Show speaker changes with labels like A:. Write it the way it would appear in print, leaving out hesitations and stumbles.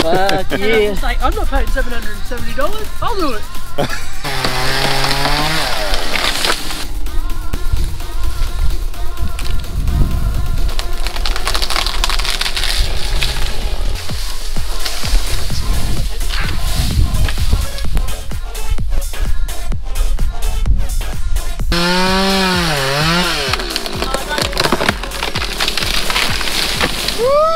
A: Fuck
B: And I'm
A: yeah.
B: just like, I'm not paying $770. I'll do it.
C: Woo!